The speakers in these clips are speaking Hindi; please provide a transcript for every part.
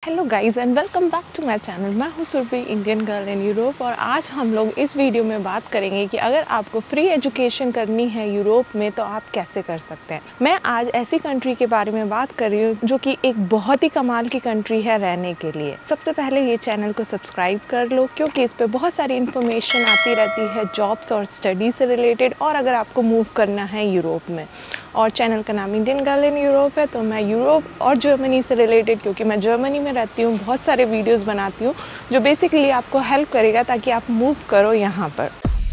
Hello guys and welcome back to my channel. मैं हूं Surabhi, Indian girl in Europe, और आज हम लोग इस वीडियो में बात करेंगे कि अगर आपको फ्री एजुकेशन करनी है यूरोप में तो आप कैसे कर सकते हैं। मैं आज ऐसी कंट्री के बारे में बात कर रही हूँ जो कि एक बहुत ही कमाल की कंट्री है रहने के लिए। सबसे पहले ये चैनल को सब्सक्राइब कर लो क्योंकि इस पर बहुत सारी इन्फॉर्मेशन आती रहती है जॉब्स और स्टडी से रिलेटेड, और अगर आपको मूव करना है यूरोप में। और चैनल का नाम इंडियन गर्ल इन यूरोप है, तो मैं यूरोप और जर्मनी से रिलेटेड, क्योंकि मैं जर्मनी में रहती हूँ, बहुत सारे वीडियोस बनाती हूँ जो बेसिकली आपको हेल्प करेगा ताकि आप मूव करो यहाँ पर।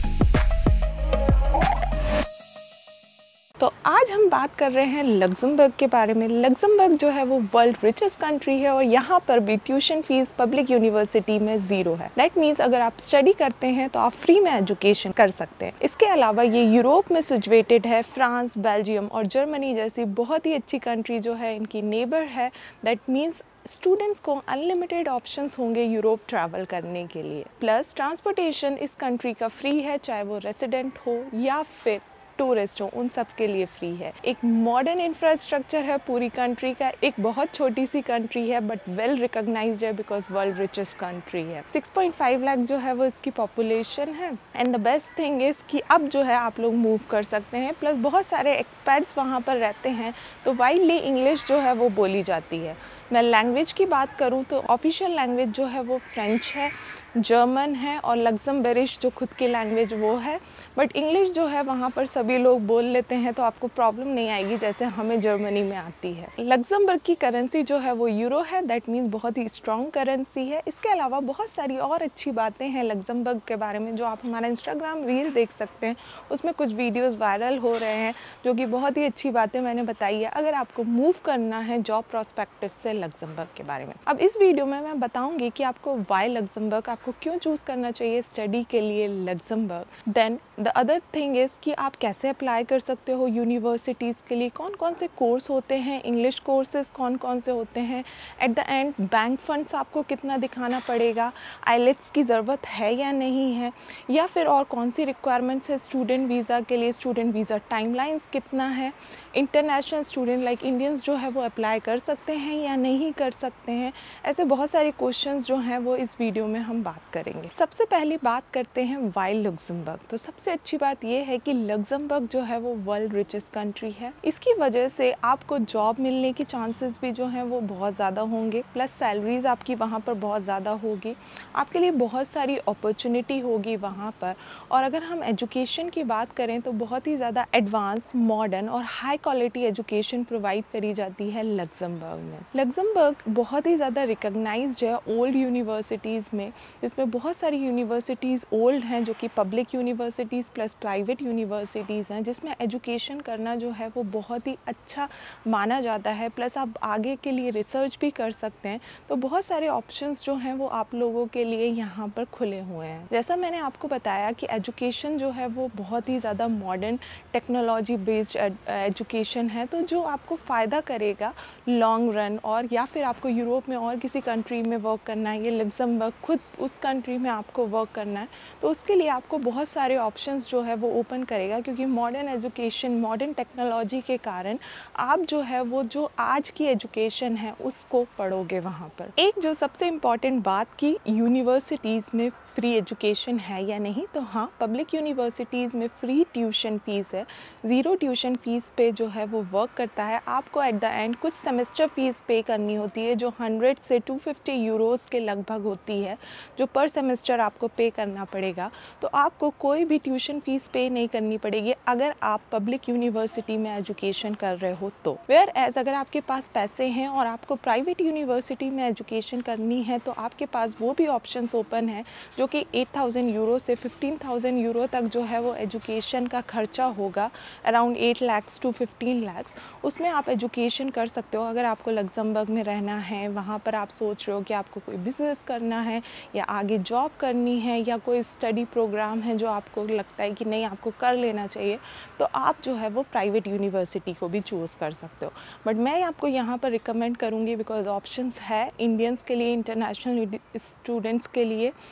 तो आज हम बात कर रहे हैं लग्जमबर्ग के बारे में। लग्जमबर्ग जो है वो वर्ल्ड रिचेस्ट कंट्री है और यहाँ पर भी ट्यूशन फीस पब्लिक यूनिवर्सिटी में 0 है। दैट मीन्स अगर आप स्टडी करते हैं तो आप फ्री में एजुकेशन कर सकते हैं। इसके अलावा ये यूरोप में सिचुएटेड है। फ्रांस, बेल्जियम और जर्मनी जैसी बहुत ही अच्छी कंट्री जो है इनकी नेबर है। दैट मीन्स स्टूडेंट्स को अनलिमिटेड ऑप्शंस होंगे यूरोप ट्रैवल करने के लिए। प्लस ट्रांसपोर्टेशन इस कंट्री का फ्री है, चाहे वो रेसिडेंट हो या फिर टूरिस्ट हो, उन सब के लिए फ्री है। एक मॉडर्न इंफ्रास्ट्रक्चर है पूरी कंट्री का। एक बहुत छोटी सी कंट्री है बट वेल रिकॉग्नाइज्ड है बिकॉज वर्ल्ड रिचेस्ट कंट्री है। 6.5 लाख जो है वो इसकी पॉपुलेशन है। And the best thing is कि अब जो है आप लोग मूव कर सकते हैं। प्लस बहुत सारे एक्सपर्ट्स वहाँ पर रहते हैं, तो वाइडली इंग्लिश जो है वो बोली जाती है। मैं लैंग्वेज की बात करूँ तो ऑफिशियल लैंग्वेज जो है वो फ्रेंच है, जर्मन है और लग्जमबर्गिश जो खुद की लैंग्वेज वो है। बट इंग्लिश जो है वहाँ पर सभी लोग बोल लेते हैं, तो आपको प्रॉब्लम नहीं आएगी जैसे हमें जर्मनी में आती है। लग्जमबर्ग की करेंसी जो है वो यूरो है। दैट मीन्स बहुत ही स्ट्रॉन्ग करेंसी है। इसके अलावा बहुत सारी और अच्छी बातें हैं लग्जमबर्ग के बारे में जो आप हमारा इंस्टाग्राम रील देख सकते हैं। उसमें कुछ वीडियोज़ वायरल हो रहे हैं जो कि बहुत ही अच्छी बातें मैंने बताई है अगर आपको मूव करना है जॉब प्रोस्पेक्टिव से लग्जमबर्ग के बारे में। अब इस वीडियो में मैं बताऊंगी कि आपको वाई लग्जमबर्ग, आपको क्यों चूज करना चाहिए स्टडी के लिए Luxembourg. Then the other thing is कि आप कैसे अप्लाई कर सकते हो यूनिवर्सिटीज़ के लिए, कौन कौन से कोर्स होते हैं, इंग्लिश कोर्सेज कौन कौन से होते हैं। At the end bank funds आपको कितना दिखाना पड़ेगा, आईलेट्स की ज़रूरत है या नहीं है, या फिर और कौन सी रिक्वायरमेंट्स है स्टूडेंट वीज़ा के लिए, स्टूडेंट वीज़ा टाइमलाइंस कितना है, इंटरनेशनल स्टूडेंट लाइक इंडियंस जो है वो अप्लाई कर सकते हैं या नहीं कर सकते हैं। ऐसे बहुत सारे क्वेश्चंस जो हैं वो इस वीडियो में हम बात करेंगे। सबसे पहले बात करते हैं वाई लग्जमबर्ग। तो सबसे अच्छी बात ये है कि लग्जमबर्ग जो है वो वर्ल्ड रिचेस्ट कंट्री है। इसकी वजह से आपको जॉब मिलने की चांसेस भी जो हैं वो बहुत ज़्यादा होंगे। प्लस सैलरीज आपकी वहाँ पर बहुत ज़्यादा होगी, आपके लिए बहुत सारी अपॉर्चुनिटी होगी वहाँ पर। और अगर हम एजुकेशन की बात करें तो बहुत ही ज़्यादा एडवांस, मॉडर्न और हाई क्वालिटी एजुकेशन प्रोवाइड करी जाती है लग्जमबर्ग में। लग्जमबर्ग बहुत ही ज़्यादा रिकॉग्नाइज्ड है ओल्ड यूनिवर्सिटीज़ में, जिसमें बहुत सारी यूनिवर्सिटीज़ ओल्ड हैं जो कि public universities plus private universities हैं, जिसमें एजुकेशन करना जो है वो बहुत ही अच्छा माना जाता है। प्लस आप आगे के लिए रिसर्च भी कर सकते हैं, तो बहुत सारे ऑप्शंस जो हैं वो आप लोगों के लिए यहाँ पर खुले हुए हैं। जैसा मैंने आपको बताया कि एजुकेशन जो है वो बहुत ही ज़्यादा मॉडर्न टेक्नोलॉजी बेस्ड एजुकेशन है, तो जो आपको फ़ायदा करेगा लॉन्ग रन, और या फिर आपको यूरोप में और किसी कंट्री में वर्क करना है, ये लग्जमबर्ग खुद उस कंट्री में आपको वर्क करना है, तो उसके लिए आपको बहुत सारे ऑप्शंस जो है वो ओपन करेगा। क्योंकि मॉडर्न एजुकेशन, मॉडर्न टेक्नोलॉजी के कारण आप जो है वो जो आज की एजुकेशन है उसको पढ़ोगे वहाँ पर। एक जो सबसे इम्पॉर्टेंट बात की यूनिवर्सिटीज़ में फ्री एजुकेशन है या नहीं, तो हाँ, पब्लिक यूनिवर्सिटीज़ में फ्री ट्यूशन फ़ीस है। 0 ट्यूशन फ़ीस पे जो है वो वर्क करता है। आपको एट द एंड कुछ सेमेस्टर फ़ीस पे करनी होती है जो 100 से 250 यूरोज़ के लगभग होती है, जो पर सेमेस्टर आपको पे करना पड़ेगा। तो आपको कोई भी ट्यूशन फ़ीस पे नहीं करनी पड़ेगी अगर आप पब्लिक यूनिवर्सिटी में एजुकेशन कर रहे हो तो। वेयर एज अगर आपके पास पैसे हैं और आपको प्राइवेट यूनिवर्सिटी में एजुकेशन करनी है तो आपके पास वो भी ऑप्शंस ओपन है जो कि 8,000 यूरो से 15,000 यूरो तक जो है वो एजुकेशन का खर्चा होगा, अराउंड 8 lakhs to 15 lakhs। उसमें आप एजुकेशन कर सकते हो। अगर आपको लग्जमबर्ग में रहना है, वहाँ पर आप सोच रहे हो कि आपको कोई बिज़नेस करना है या आगे जॉब करनी है या कोई स्टडी प्रोग्राम है जो आपको लगता है कि नहीं आपको कर लेना चाहिए, तो आप जो है वो प्राइवेट यूनिवर्सिटी को भी चूज़ कर सकते हो। बट मैं आपको यहाँ पर रिकमेंड करूँगी बिकॉज ऑप्शंस है इंडियंस के लिए, इंटरनेशनल स्टूडेंट्स के लिए, पब्लिक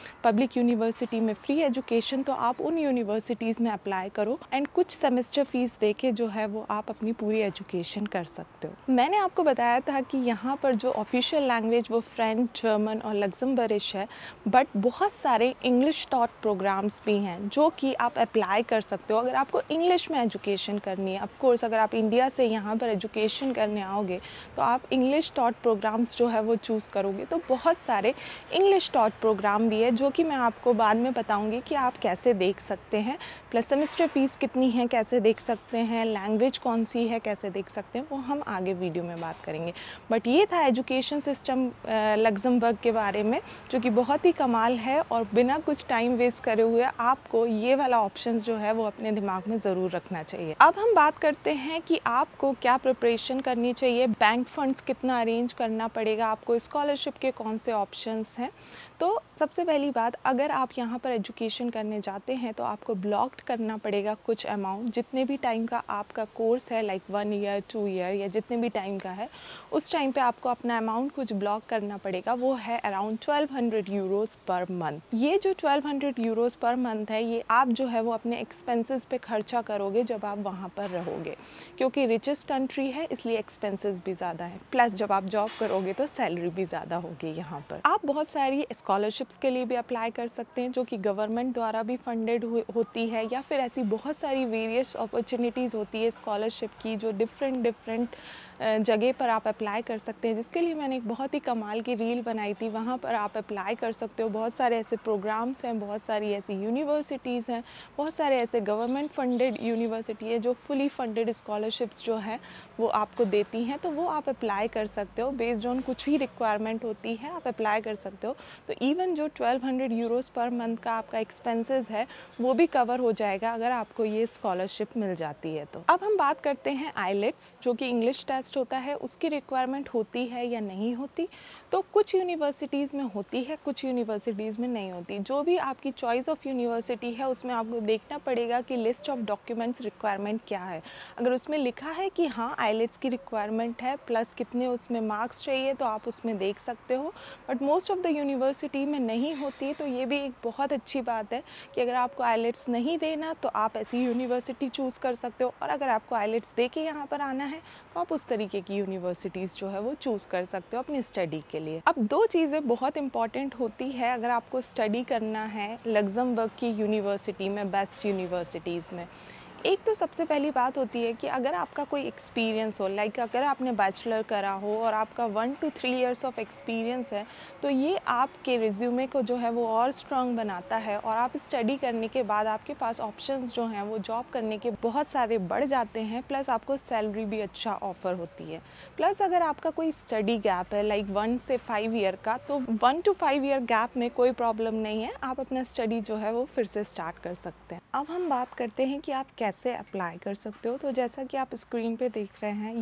पब्लिक यूनिवर्सिटी में फ्री एजुकेशन, तो आप उन यूनिवर्सिटीज़ में अप्लाई करो एंड कुछ सेमेस्टर फीस दे के जो है वो आप अपनी पूरी एजुकेशन कर सकते हो। मैंने आपको बताया था कि यहाँ पर जो ऑफिशियल लैंग्वेज वो फ्रेंच, जर्मन और लग्जमबर्गिश है, बट बहुत सारे इंग्लिश टॉट प्रोग्राम्स भी हैं जो कि आप अप्लाई कर सकते हो अगर आपको इंग्लिश में एजुकेशन करनी है। ऑफ कोर्स अगर आप इंडिया से यहाँ पर एजुकेशन करने आओगे तो आप इंग्लिश टॉट प्रोग्राम्स जो है वो चूज़ करोगे। तो बहुत सारे इंग्लिश टॉट प्रोग्राम भी है जो कि मैं आपको बाद में बताऊँगी कि आप कैसे देख सकते हैं, प्लस सेमेस्टर फ़ीस कितनी है कैसे देख सकते हैं, लैंग्वेज कौन सी है कैसे देख सकते हैं, वो हम आगे वीडियो में बात करेंगे। बट ये था एजुकेशन सिस्टम लग्जमबर्ग के बारे में, जो कि बहुत ही कमाल है और बिना कुछ टाइम वेस्ट करे हुए आपको ये वाला ऑप्शन जो है वो अपने दिमाग में ज़रूर रखना चाहिए। अब हम बात करते हैं कि आपको क्या प्रिपरेशन करनी चाहिए, बैंक फंड्स कितना अरेंज करना पड़ेगा, आपको स्कॉलरशिप के कौन से ऑप्शंस हैं। तो सबसे पहली बात, अगर आप यहाँ पर एजुकेशन करने जाते हैं तो आपको ब्लॉक्ड करना पड़ेगा कुछ अमाउंट, जितने भी टाइम का आपका कोर्स है, लाइक 1 ईयर 2 ईयर या जितने भी टाइम का है, उस टाइम पे आपको अपना अमाउंट कुछ ब्लॉक करना पड़ेगा। वो है अराउंड 1200 यूरोज़ पर मंथ। ये जो 1200 यूरोज़ पर मंथ है, ये आप जो है वो अपने एक्सपेंसेस पे खर्चा करोगे जब आप वहाँ पर रहोगे, क्योंकि रिचेस्ट कंट्री है इसलिए एक्सपेंसेस भी ज़्यादा है, प्लस जब आप जॉब करोगे तो सैलरी भी ज़्यादा होगी। यहाँ पर आप बहुत सारी स्कॉलरशिप्स के लिए भी अप्लाई कर सकते हैं जो कि गवर्नमेंट द्वारा भी फंडेड होती है, या फिर ऐसी बहुत सारी वेरियस अपॉर्चुनिटीज़ होती है स्कॉलरशिप की जो डिफरेंट जगह पर आप अप्लाई कर सकते हैं, जिसके लिए मैंने एक बहुत ही कमाल की रील बनाई थी। वहाँ पर आप अप्लाई कर सकते हो। बहुत सारे ऐसे प्रोग्राम्स हैं, बहुत सारी ऐसी यूनिवर्सिटीज़ हैं, बहुत सारे ऐसे गवर्नमेंट फंडेड यूनिवर्सिटी है जो फुली फंडेड स्कॉलरशिप्स जो है वो आपको देती हैं। तो वो आप अप्लाई कर सकते हो, बेस्ड ऑन कुछ भी रिक्वायरमेंट होती है आप अप्लाई कर सकते हो। तो इवन जो 1200 यूरोज़ पर मंथ का आपका एक्सपेंसेस है वो भी कवर हो जाएगा अगर आपको ये स्कॉलरशिप मिल जाती है। तो अब हम बात करते हैं आईलेट्स, जो कि इंग्लिश टेस्ट होता है, उसकी रिक्वायरमेंट होती है या नहीं होती। तो कुछ यूनिवर्सिटीज़ में होती है, कुछ यूनिवर्सिटीज़ में नहीं होती। जो भी आपकी चॉइस ऑफ यूनिवर्सिटी है उसमें आपको देखना पड़ेगा कि लिस्ट ऑफ डॉक्यूमेंट्स रिक्वायरमेंट क्या है। अगर उसमें लिखा है कि हाँ आईलेट्स की रिक्वायरमेंट है प्लस कितने उसमें मार्क्स चाहिए, तो आप उसमें देख सकते हो। But most of the university में नहीं होती, तो ये भी एक बहुत अच्छी बात है कि अगर आपको आईलेट्स नहीं देना तो आप ऐसी यूनिवर्सिटी चूज़ कर सकते हो, और अगर आपको आईलेट्स दे के यहाँ पर आना है तो आप उस तरीके की यूनिवर्सिटीज़ जो है वो चूज़ कर सकते हो अपनी स्टडी के लिए। अब दो चीज़ें बहुत इंपॉर्टेंट होती है अगर आपको स्टडी करना है लग्जमबर्ग की यूनिवर्सिटी में, बेस्ट यूनिवर्सिटीज़ में। एक तो सबसे पहली बात होती है कि अगर आपका कोई एक्सपीरियंस हो, लाइक अगर आपने बैचलर करा हो और आपका 1 to 3 इयर्स ऑफ एक्सपीरियंस है, तो ये आपके रिज्यूमे को जो है वो और स्ट्रांग बनाता है, और आप स्टडी करने के बाद आपके पास ऑप्शंस जो हैं वो जॉब करने के बहुत सारे बढ़ जाते हैं, प्लस आपको सैलरी भी अच्छा ऑफ़र होती है। प्लस अगर आपका कोई स्टडी गैप है लाइक 1 से 5 ईयर का, तो 1 to 5 ईयर गैप में कोई प्रॉब्लम नहीं है, आप अपना स्टडी जो है वो फिर से स्टार्ट कर सकते हैं। अब हम बात करते हैं कि आप कैसे अप्लाई कर सकते हो। तो जैसा कि आप स्क्रीन पे देख रहे हैं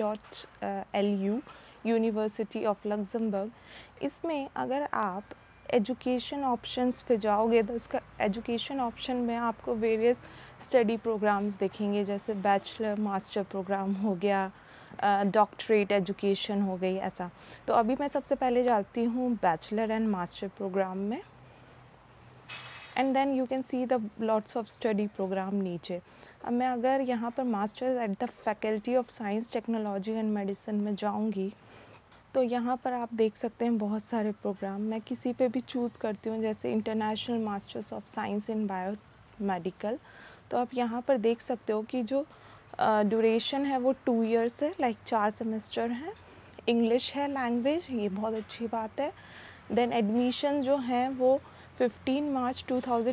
uni.lu यूनिवर्सिटी ऑफ लग्जमबर्ग, इसमें अगर आप एजुकेशन ऑप्शंस पे जाओगे तो उसका एजुकेशन ऑप्शन में आपको वेरियस स्टडी प्रोग्राम्स दिखेंगे, जैसे बैचलर मास्टर प्रोग्राम हो गया, डॉक्टरेट एजुकेशन हो गई, ऐसा। तो अभी मैं सबसे पहले जाती हूँ बैचलर एंड मास्टर प्रोग्राम में, and then you can see the lots of study programme नीचे। अब मैं अगर यहाँ पर masters at the faculty of science technology and medicine में जाऊँगी, तो यहाँ पर आप देख सकते हैं बहुत सारे प्रोग्राम। मैं किसी पे भी चूज़ करती हूँ, जैसे international masters of science in bio medical. तो आप यहाँ पर देख सकते हो कि जो ड्यूरेशन है वो 2 इयर्स है, लाइक 4 सेमेस्टर हैं। इंग्लिश है लैंग्वेज, ये बहुत अच्छी बात है। देन एडमिशन जो हैं वो 15 मार्च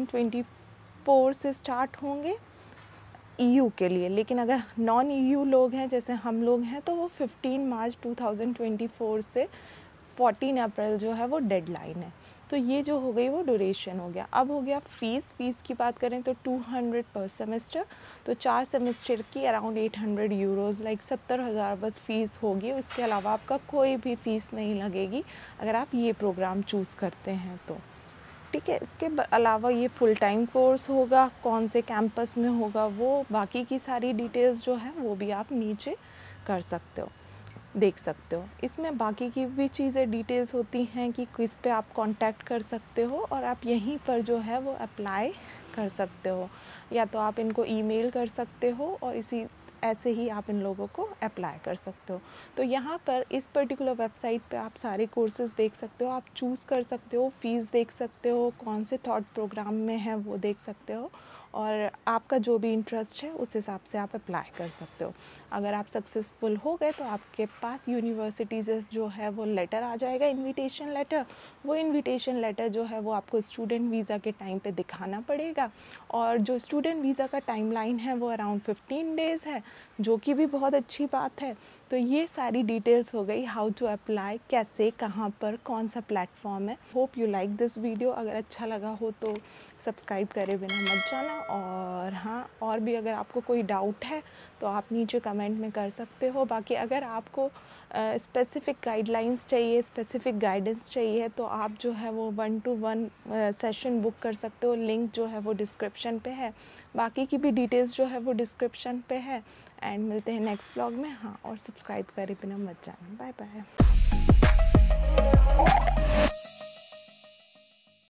2024 से स्टार्ट होंगे EU के लिए, लेकिन अगर नॉन EU लोग हैं जैसे हम लोग हैं तो वो 15 मार्च 2024 से 14 अप्रैल जो है वो डेडलाइन है। तो ये जो हो गई वो ड्यूरेशन हो गया। अब हो गया फ़ीस की बात करें तो 200 पर सेमेस्टर, तो 4 सेमेस्टर की अराउंड 800 यूरोज़, लाइक 70,000 बस फ़ीस होगी। इसके अलावा आपका कोई भी फ़ीस नहीं लगेगी अगर आप ये प्रोग्राम चूज़ करते हैं तो, ठीक है। इसके अलावा ये फुल टाइम कोर्स होगा, कौन से कैंपस में होगा वो बाकी की सारी डिटेल्स जो है वो भी आप नीचे कर सकते हो। देख सकते हो। इसमें बाकी की भी चीज़ें डिटेल्स होती हैं कि किस पे आप कांटेक्ट कर सकते हो और आप यहीं पर जो है वो अप्लाई कर सकते हो, या तो आप इनको ईमेल कर सकते हो और इसी ऐसे ही आप इन लोगों को अप्लाई कर सकते हो। तो यहाँ पर इस पर्टिकुलर वेबसाइट पे आप सारे कोर्सेज़ देख सकते हो, आप चूज़ कर सकते हो, फ़ीस देख सकते हो, कौन से थॉट प्रोग्राम में है वो देख सकते हो, और आपका जो भी इंटरेस्ट है उस हिसाब से आप अप्लाई कर सकते हो। अगर आप सक्सेसफुल हो गए तो आपके पास यूनिवर्सिटी से जो है वो लेटर आ जाएगा, इनविटेशन लेटर। वो इनविटेशन लेटर जो है वो आपको स्टूडेंट वीज़ा के टाइम पे दिखाना पड़ेगा, और जो स्टूडेंट वीज़ा का टाइमलाइन है वो अराउंड 15 डेज़ है, जो कि भी बहुत अच्छी बात है। तो ये सारी डिटेल्स हो गई, हाउ टू अप्लाई, कैसे, कहाँ पर, कौन सा प्लेटफॉर्म है। Hope you like this video. अगर अच्छा लगा हो तो सब्सक्राइब करे बिना मत जाना, और हाँ, और भी अगर आपको कोई डाउट है तो आप नीचे कमेंट में कर सकते हो। बाकी अगर आपको स्पेसिफ़िक गाइडलाइंस चाहिए, स्पेसिफ़िक गाइडेंस चाहिए, तो आप जो है वो 1-to-1 सेशन बुक कर सकते हो। लिंक जो है वो डिस्क्रिप्शन पे है, बाकी की भी डिटेल्स जो है वो डिस्क्रिप्शन पे है। एंड मिलते हैं नेक्स्ट व्लॉग में। हाँ, और सब्सक्राइब करे बिना मत जाना। Bye bye.